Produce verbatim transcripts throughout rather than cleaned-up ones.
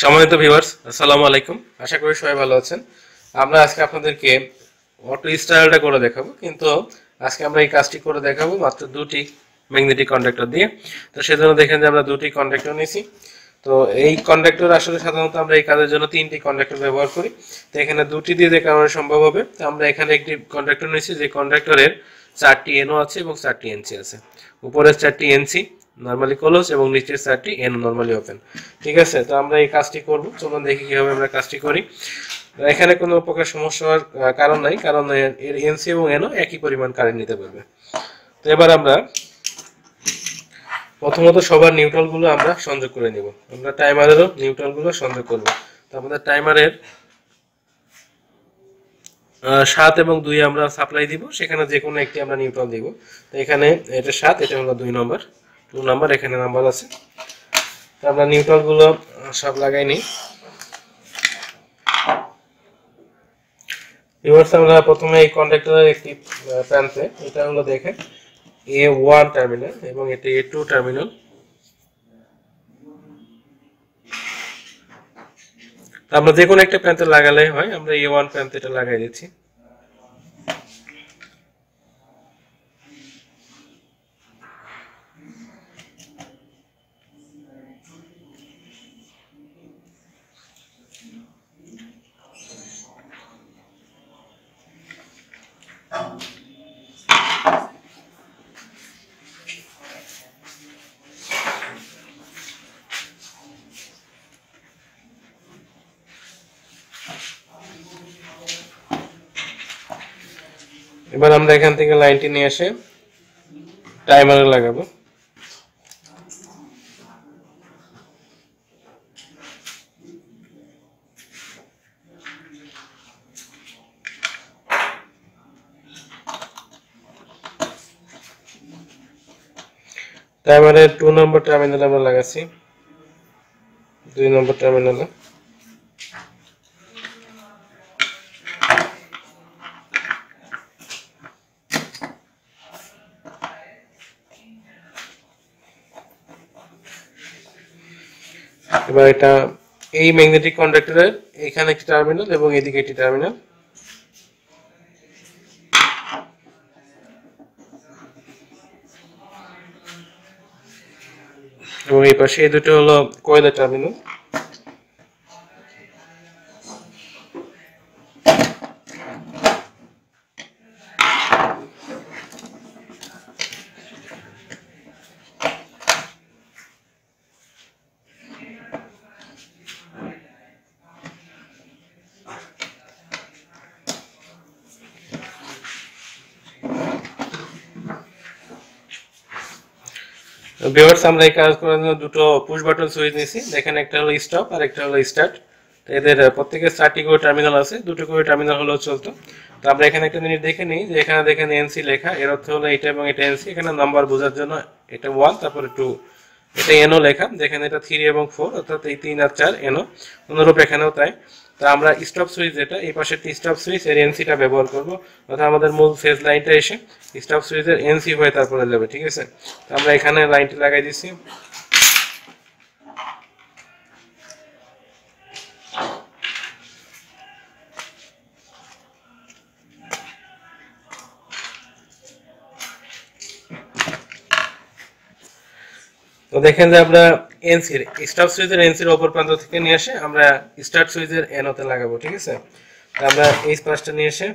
সম্মানিত ভিউয়ার্স, আসসালামু আলাইকুম। আশা করি সবাই ভালো আছেন। আমরা আজকে আপনাদেরকে অটো স্টাইলটা করে দেখাবো, কিন্তু আজকে আমরা এই কাজটি করে দেখাবো মাত্র দুটি ম্যাগনেটিক কন্ডাক্টর দিয়ে। তো সেজন্য দেখেন যে আমরা দুটি কন্ডাক্টর নিয়েছি। তো এই কন্ডাক্টর আসলে সাধারণত আমরা এই কাজের জন্য তিনটি কন্ডাক্টর ব্যবহার করি। তো এখানে দুটি দিয়ে যে কারণে সম্ভব হবে, তো আমরা এখানে একটি কন্ডাক্টর নিয়েছি যে কন্ডাক্টরের চারটি এনও আছে এবং চারটি এনসি আছে। উপরের চারটি এনসি নরমালি ক্লোজ এবং নিচের চারটি এনও নরমালি ওপেন। ঠিক আছে, তো আমরা এই কাজটি করব। চলুন দেখি কিভাবে আমরা কাজটি করি। এখানে কোনো প্রকার সমস্যা হওয়ার কারণ নাই, কারণ এর এনসি এবং এনও একই পরিমাণ কারেন্ট নিতে পারবে। তো এবার আমরা প্রথমত সবার নিউট্রাল গুলো আমরা সংযোগ করে নিব। আমরা টাইমারেরও নিউট্রাল গুলো সংযোগ করব। তো আমাদের টাইমারের সাত এবং দুই আমরা সাপ্লাই দিব, সেখানে যে কোনো একটি আমরা নিউট্রাল দিব। তো এখানে এটা সাত, এটা হলো দুই নম্বর, টু নাম্বার, এখানে নাম্বার আছে। তো আমরা নিউট্রাল গুলো সব লাগাই নিই। এবার আমরা প্রথমে এই কন্ডাক্টরের একটি প্রান্তে, এটা হলো দেখেন এ ওয়ান টার্মিনাল এবং এটা এ টু টার্মিনাল। আমরা যে কোনো একটা প্রান্তে লাগালে হয়, আমরা এ ওয়ান প্রান্তে এটা লাগাই দিচ্ছি। এবার আমরা এখান থেকে লাইনটি নিয়ে এসে টাইমারে লাগাবো। টাইমারের টু নম্বর টার্মিনালে আমরা লাগাচ্ছি, দুই নম্বর টার্মিনালে। এবার এটা এই ম্যাগনেটিক কন্ডাক্টরের এখানে একটি টার্মিনাল এবং এদিকে একটি টার্মিনাল, এবং এই পাশে এই দুটো হলো কয়েলের টার্মিনাল। ভিউয়ার্স, আমরা এই কাজ করার জন্য দুটো পুশ বাটন সুইচ নিয়েছি। দেখেন একটা হলো স্টপ আর একটা হলো স্টার্ট। তো এদের প্রত্যেকের চারটি করে টার্মিনাল আছে, দুটো করে টার্মিনাল হলেও চলতো। তো আমরা এখানে একটা জিনিস দেখে নিই যে এখানে দেখেন এনসি লেখা, এর অর্থ হলো এটা এবং এটা এনসি। এখানে নাম্বার বোঝার জন্য এটা ওয়ান, তারপরে টু, এটা এনও লেখা। যেখানে এটা থ্রি এবং ফোর, অর্থাৎ এই তিন আর চার এনও। অনুরূপ এখানেও তাই। তো আমরা স্টপ সুইচ, যেটা এই পাশে স্টপ সুইচ, এর এনসিটা ব্যবহার করব। অর্থাৎ আমাদের মূল ফেজ লাইনটা এসে স্টপ সুইচের এনসি হয়ে তারপরে যাবে। ঠিক আছে, তো আমরা এখানে লাইনটি লাগাই দিচ্ছি। তো দেখেন যে আমরা এনসির স্টপ সুইচের এনসির অপর প্রান্ত থেকে নিয়ে এসে আমরা স্টার্ট সুইচের এনওতে লাগাবো। ঠিক আছে, তো আমরা এই পাশটা নিয়ে এসে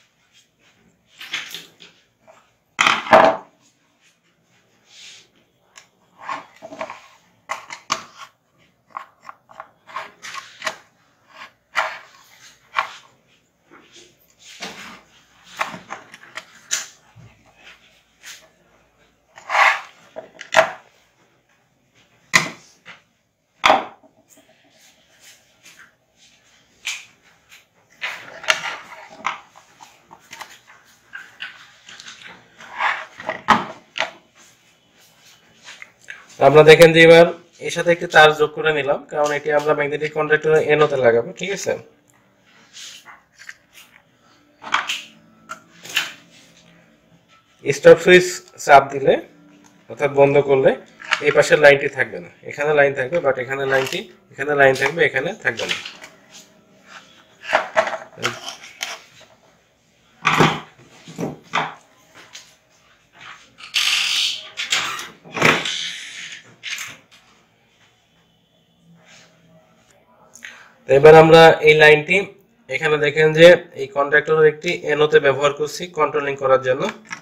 আমরা দেখেন যে এবার এর সাথে একটি তার যোগ করে নিলাম, কারণ এটি আমরা ম্যাগনেটিক কন্ডাক্টরের এনোতে লাগাবো। ঠিক আছে, স্টপ সুইচ চাপ দিলে অর্থাৎ বন্ধ করলে এই পাশের লাইনটি থাকবে না, এখানে লাইন থাকবে, বাট এখানে লাইনটি এখানে লাইন থাকবে, এখানে থাকবে না। এবার আমরা এই লাইনটি এখানে দেখেন যে এই কন্ডাক্টরের একটি এনোতে ব্যবহার করছি কন্ট্রোলিং করার জন্য।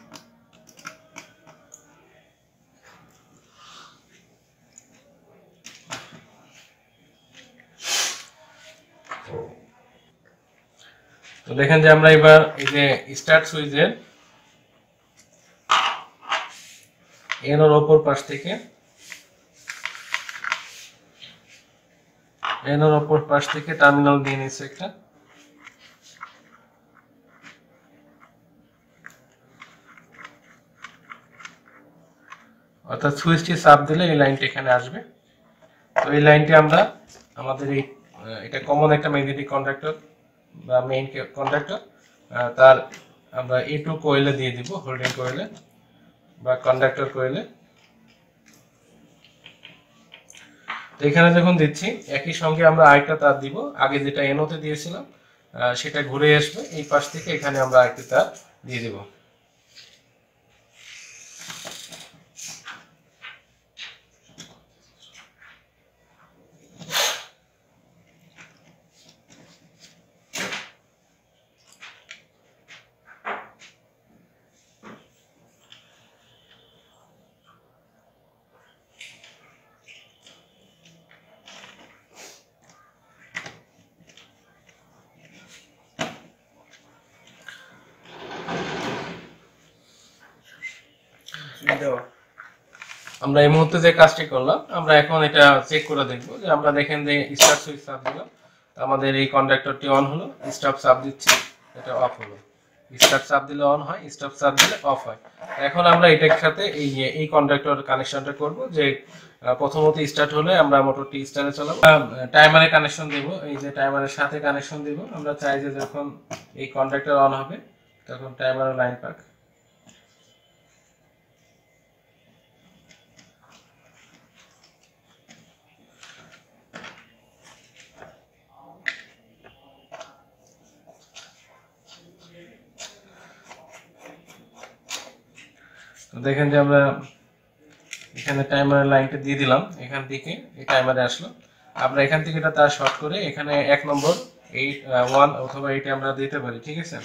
তো দেখেন যে আমরা এবার এই যে স্টার্ট সুইচের এনোর অপর পাশ থেকে এনোর অপর পাশ থেকে টার্মিনাল দিয়ে নিচ্ছে একটা, অর্থাৎ সুইচটি চাপ দিলে এই লাইনটি এখানে আসবে। তো এই লাইনটি আমরা আমাদের এই এটা কমন একটা ম্যাগনেটিক কন্ডাক্টর বা মেইন কন্ডাক্টর, তার আমরা এ টু কয়েলে দিয়ে দিব, হোল্ডিং কয়েলে বা কন্ডাক্টর কয়েলে। তো এখানে যখন দিচ্ছি একই সঙ্গে আমরা আরেকটা তার দিব, আগে যেটা এনোতে দিয়েছিলাম সেটা ঘুরে আসবে এই পাশ থেকে, এখানে আমরা আরেকটা তার দিয়ে দিব। আমরা এই মুহূর্তে যে কাজটি করলাম, আমরা এখন এটা চেক করে দেখব যে আমরা দেখেন যে স্টার্ট সুইচ চাপ দিলাম, আমাদের এই কন্ডাক্টরটি অন হলো, স্টপ চাপ দিচ্ছি এটা অফ হলো, স্টার্ট চাপ দিলে অন হয়, স্টপ চাপ দিলে অফ হয়। এখন আমরা এটার সাথে এই এই কন্ডাক্টর কানেকশনটা করব, যে প্রথমত স্টার্ট হলে আমরা মোটরটি স্টার্টে চালাবো, টাইমারে কানেকশন দেব, এই যে টাইমারের সাথে কানেকশন দেব। আমরা চাই যে যখন এই কন্ডাক্টর অন হবে তখন টাইমারের লাইন পাক। দেখেন যে আমরা এখানে টাইমারের লাইনটা দিয়ে দিলাম, এখান থেকে এই টাইমারে আসলো। আমরা এখান থেকে এটা তার শর্ট করে এখানে এক নম্বর এইট ওয়ান অথবা এইটে আমরা দিতে পারি, ঠিক আছে।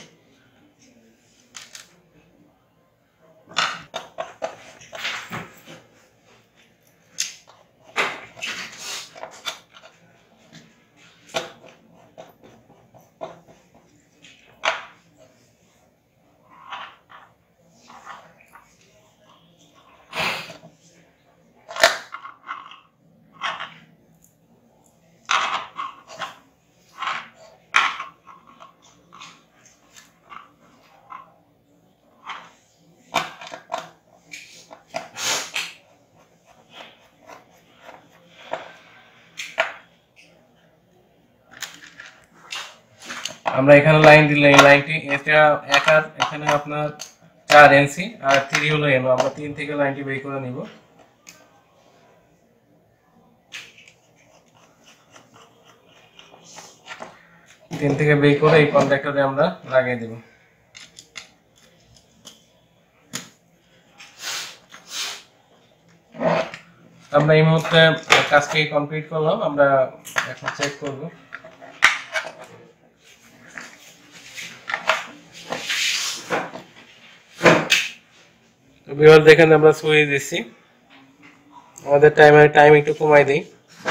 আমরা এখানে লাইন দিলে এই লাইনটি এটা একার, এখানে আপনার চার এনসি আর থ্রি হলো এনো, আমরা তিন থেকে লাইনটি বের করে নিব। তিন থেকে বের করে এই কন্ডাক্টরে আমরা লাগিয়ে দেব। আমরা এই মুহূর্তে কাজটি কমপ্লিট করলাম, আমরা এখন চেক করব। ভিউয়ার দেখেন আমরা সুইচ দিচ্ছি, আমাদের টাইমার টাইম একটু কমাই দিই,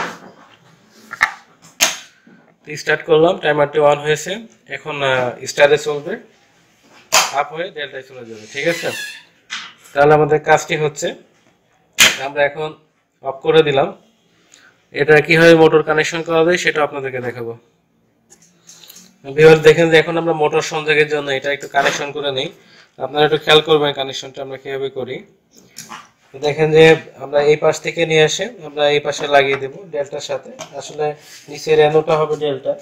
স্টার্ট করলাম, টাইমারটি অন হয়েছে, এখন স্টারে চলবে, আপ হয়ে ডেল্টায় চলে যাবে, ঠিক আছে। তাহলে আমাদের কাজটি হচ্ছে, আমরা এখন অফ করে দিলাম। এটা কিভাবে মোটর কানেকশন করা যায় সেটা আপনাদেরকে দেখাবো। ভিউয়ার দেখেন যে এখন আমরা মোটর সংযোগের জন্য এটা একটু কানেকশন করে নিই, আপনারা একটু খেয়াল করবেন কানেকশনটা আমরা কিভাবে করি। দেখেন যে আমরা এই পাশ থেকে নিয়ে এসে আমরা এই পাশে লাগিয়ে দেব ডেল্টার সাথে, আসলে নিচের এনোটা হবে ডেল্টা।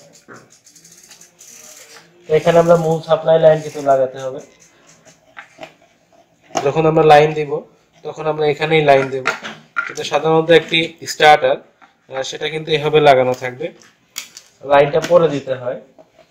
এখানে আমরা মূল সাপ্লাই লাইন কিছু লাগাতে হবে, যখন আমরা লাইন দিব তখন আমরা এখানেই লাইন দেব, কিন্তু সাধারণত একটি স্টার্টার সেটা কিন্তু এভাবে লাগানো থাকবে, লাইনটা পরে দিতে হয়।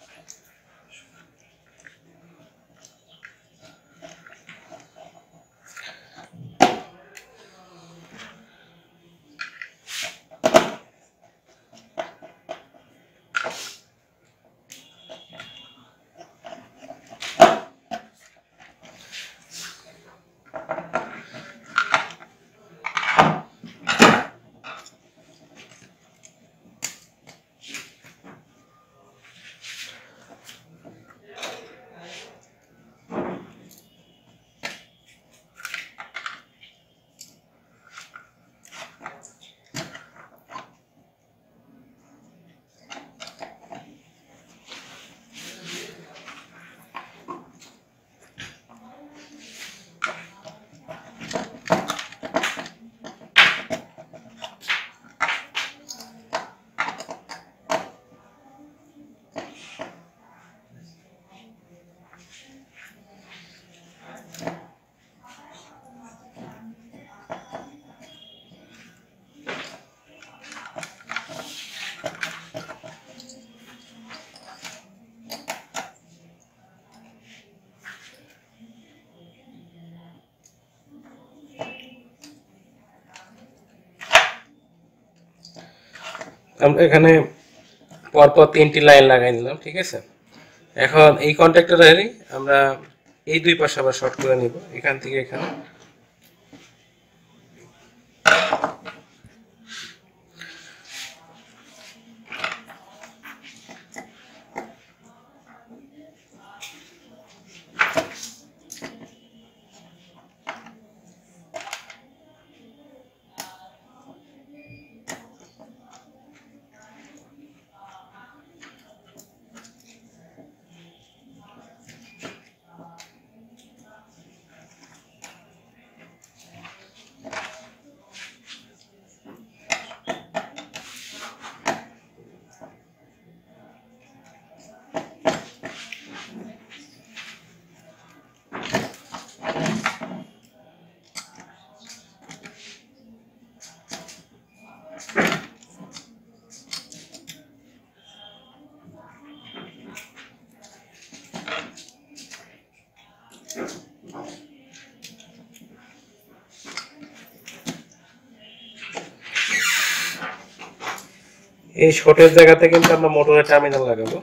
আমরা এখানে পরপর তিনটি লাইন লাগাই নিলাম, ঠিক আছে। এখন এই কন্ট্যাক্টরেরই আমরা এই দুই পাশে আবার শর্ট করে নিব, এখান থেকে এখানে। এই শর্টের জায়গাতে কিন্তু আমরা মোটরের টার্মিনাল লাগাবো।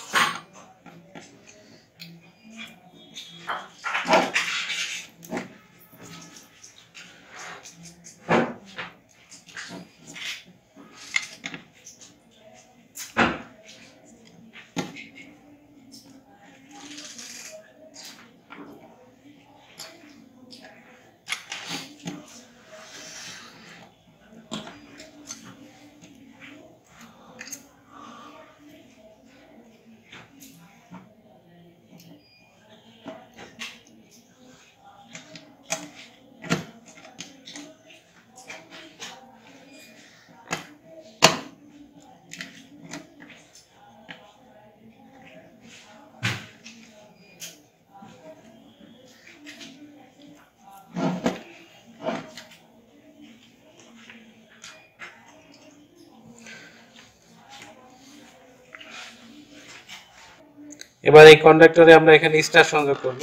এবার এই কন্ডাক্টরে আমরা এখানে স্টার সংযোগ করব।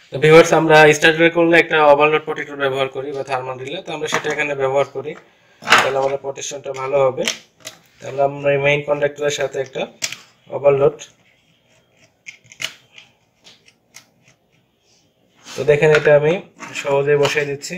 তো ভিউয়ার্স, আমরা স্টার্টার করলে একটা ওভারলোড প্রোটেক্টর ব্যবহার করি বা থার্মাল রিলে, তো আমরা সেটা এখানে ব্যবহার করি, তাহলে আমাদের প্রোটেকশনটা ভালো হবে। তাহলে আমরা এই মেইন কন্ডাক্টরের সাথে একটা ওভারলোড, তো দেখেন এটা আমি সহজেই বসাই দিচ্ছি।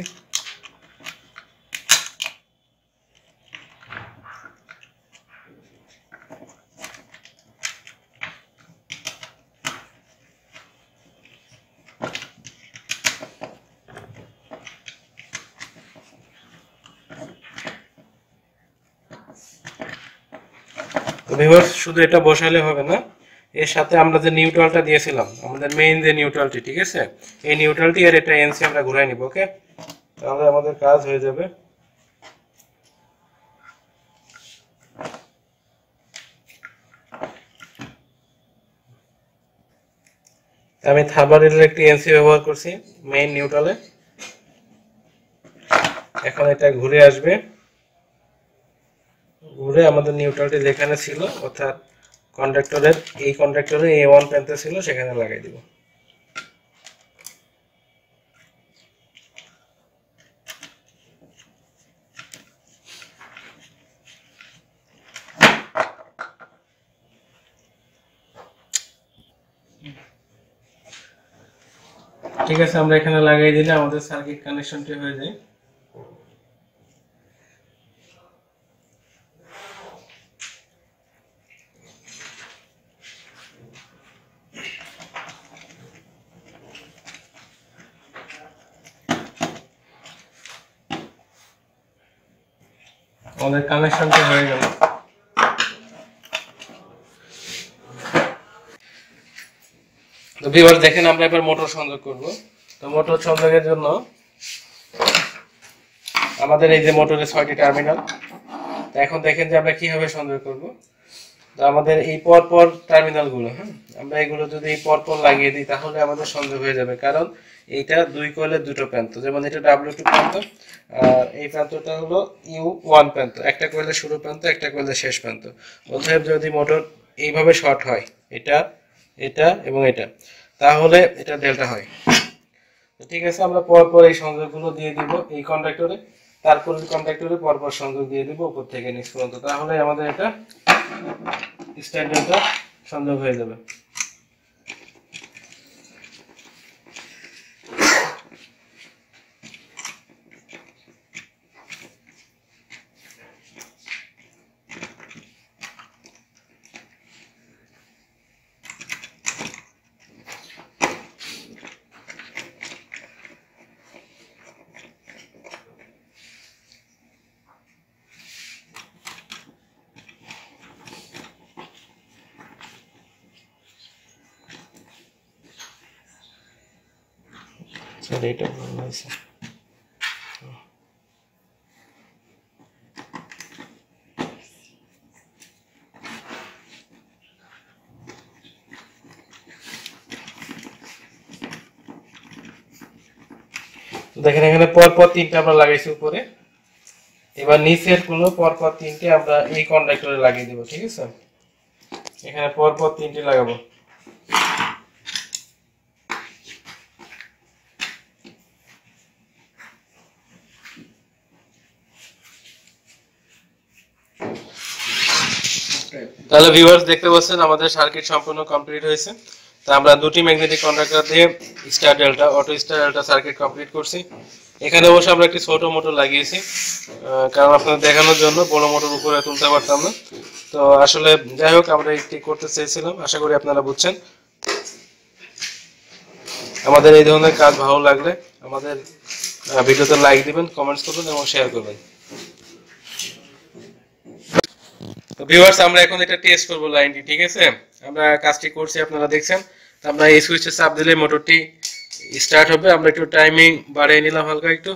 তো ভিউয়ার্স, শুধু এটা বসালে হবে না, এর সাথে আমরা যে নিউট্রালটা দিয়েছিলাম, আমাদের মেইন যে নিউট্রালটি, ঠিক আছে, এই নিউট্রালটি আর এটা এনসি আমরা ঘুরাই নিব। ওকে, তাহলে আমাদের কাজ হয়ে যাবে। আমি থার্মালের একটি এনসি ব্যবহার করছি মেইন নিউট্রালে। এখন এটা ঘুরে আসবে, ঘুরে আমাদের নিউট্রালটি যেখানে ছিল, অর্থাৎ কন্ডাক্টরের এই কন্ডাক্টরে এ ওয়ান প্যান্টে ছিল, সেখানে লাগাই দিব। ঠিক আছে, আমরা এখানে লাগাই দিলে আমাদের সার্কিট কানেকশনটি হয়ে যায়। আমাদের কানেকশনটা হয়ে গেল। তো ভিউয়ার্স দেখেন, আমরা এবার মোটর সংযোগ করব। তো মোটর সংযোগের জন্য আমাদের এই যে মোটরের ছয়টি টার্মিনাল, তো এখন দেখেন যে আমরা কিভাবে সংযোগ করব। তো আমাদের এই পরপর টার্মিনালগুলো, হ্যাঁ, আমরা এগুলো যদি এই পরপর লাগিয়ে দিই তাহলে আমাদের সংযোগ হয়ে যাবে, কারণ এইটা দুই কয়েলের দুটো প্রান্ত, যেমন এটা ডাব্লিউ টু প্রান্ত আর এই প্রান্তটা হলো ইউ ওয়ান প্রান্ত, একটা কয়েলের শুরু প্রান্ত, একটা কয়েলের শেষ প্রান্ত। অতএব যদি মোটর এইভাবে শর্ট হয়, এটা এটা এবং এটা, তাহলে এটা ডেল্টা হয়। ঠিক আছে, আমরা পরপর এই সংযোগগুলো দিয়ে দিব এই কন্ডাক্টরে, তারপর এই কন্ডাক্টরে পরপর সংযোগ দিয়ে দিব উপর থেকে নিচ পর্যন্ত, তাহলে আমাদের এটা স্টার ডেল্টা সংযোগ হয়ে যাবে। স্যার এটা ভালো আছে। দেখেন এখানে পরপর তিনটে আমরা লাগাইছি উপরে, এবার নিচের গুলো পরপর তিনটে আমরা এই কন্ডাক্টরে লাগিয়ে দিব। ঠিক আছে, এখানে পরপর তিনটে লাগাবো। তাহলে ভিউয়ার্স দেখতে পাচ্ছেন আমাদের সার্কিট সম্পূর্ণ কমপ্লিট হয়েছে। তো আমরা দুটি ম্যাগনেটিক কন্ডাক্টর দিয়ে star delta auto star delta circuit complete করছি। এখানে অবশ্য আমরা একটি ছোট মোটর লাগিয়েছি, কারণ আপনাদের দেখানোর জন্য, বড় মোটর উপরে তুলতে পারতাম না। তো আসলে যাই হোক, আমরা একটি করতে চেয়েছিলাম, আশা করি আপনারা বুঝছেন। আমাদের এই ধরনের কাজ ভালো লাগলে আমাদের ভিডিওতে লাইক দিবেন, কমেন্টস করবেন এবং শেয়ার করবেন। তো ভিউয়ার্স, আমরা এখন এটা টেস্ট করব লাইনটি। ঠিক আছে, আমরা কাজটি করছি, আপনারা দেখছেন। তো আমরা এই সুইচে চাপ দিলে মোটরটি স্টার্ট হবে। আমরা একটু টাইমিং বাড়িয়ে নিলাম হালকা একটু।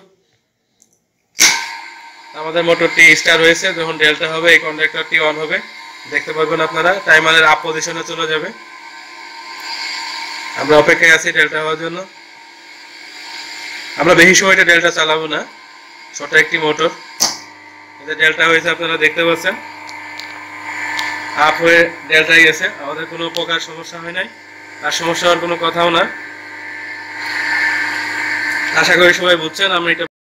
আমাদের মোটরটি স্টার্ট হয়েছে। যখন ডেল্টা হবে এই কন্ডাক্টরটি অন হবে, দেখতে পাবেন আপনারা টাইমারের আপ পজিশনে চলে যাবে। আমরা অপেক্ষায় আছি ডেল্টা হওয়ার জন্য। আমরা বেশি সময় এটা ডেল্টা চালাবো না, ছোট একটি মোটর। এটা ডেল্টা হয়েছে, আপনারা দেখতে পাচ্ছেন আপ হয়ে ডেল্টায় গেছে। আমাদের কোনো প্রকার সমস্যা হয় নাই, আর সমস্যা হওয়ার কোনো কথাও না। আশা করি সবাই বুঝছেন আমরা এটা